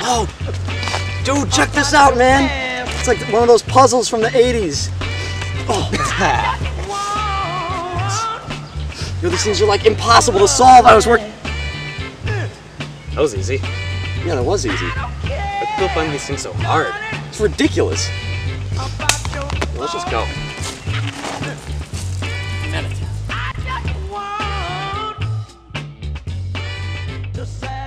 Oh, dude, check this out, man. It's like one of those puzzles from the 80s. Oh. Yo, these things are like impossible to solve. I was working. That was easy. Yeah, that was easy. But people find these things so hard. It's ridiculous. Let's just go. Minute.